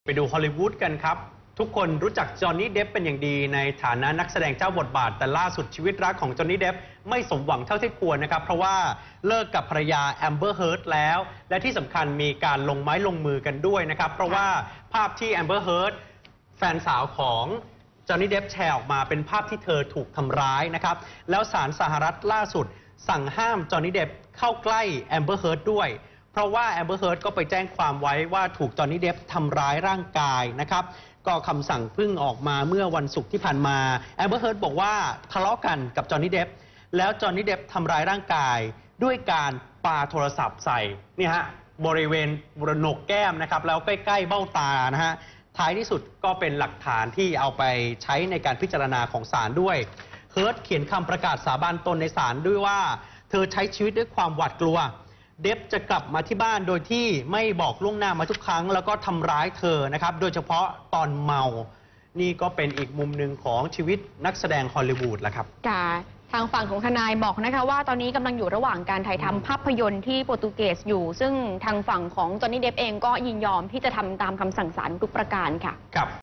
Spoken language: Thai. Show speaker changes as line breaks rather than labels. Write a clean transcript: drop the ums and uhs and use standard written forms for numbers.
ไปดูฮอลลีวูดกันครับทุกคนรู้จักจอห์นนี่เดปเป็นอย่างดีในฐานะนักแสดงเจ้าบทบาทแต่ล่าสุดชีวิตรักของจอห์นนี่เดปไม่สมหวังเท่าที่ควรนะครับเพราะว่าเลิกกับภรรยาแอมเบอร์เฮิร์ตแล้วและที่สำคัญมีการลงไม้ลงมือกันด้วยนะครับเพราะว่าภาพที่แอมเบอร์เฮิร์ตแฟนสาวของจอห์นนี่เดปแชร์ออกมาเป็นภาพที่เธอถูกทำร้ายนะครับแล้วศาลสหรัฐล่าสุดสั่งห้ามจอห์นนี่เดปเข้าใกล้แอมเบอร์เฮิร์ตด้วยเพราะว่าแอมเบอร์เฮิร์ตก็ไปแจ้งความไว้ว่าถูกจอห์นนี่เดปทำร้ายร่างกายนะครับก็คำสั่งเพิ่งออกมาเมื่อวันศุกร์ที่ผ่านมาแอมเบอร์เฮิร์ตบอกว่าทะเลาะกันกับจอห์นนี่เดปแล้วจอห์นนี่เดปทำร้ายร่างกายด้วยการปาโทรศัพท์ใส่นี่ฮะบริเวณโหนกแก้มนะครับแล้วใกล้ๆเบ้าตานะฮะท้ายที่สุดก็เป็นหลักฐานที่เอาไปใช้ในการพิจารณาของศาลด้วยเฮิร์ตเขียนคำประกาศสาบานตนในศาลด้วยว่าเธอใช้ชีวิตด้วยความหวาดกลัวเดฟจะกลับมาที่บ้านโดยที่ไม่บอกล่วงหน้ามาทุกครั้งแล้วก็ทำร้ายเธอนะครับโดยเฉพาะตอนเมานี่ก็เป็นอีกมุมหนึ่งของชีวิตนักแสดงฮอลลีวูดแหละครับ
ทางฝั่งของทนายบอกนะคะว่าตอนนี้กำลังอยู่ระหว่างการถ่ายทำภาพยนตร์ที่โปรตุเกสอยู่ซึ่งทางฝั่งของจอห์นนี่เดปเองก็ยินยอมที่จะทำตามคำสั่งศาลทุกประการค่ะ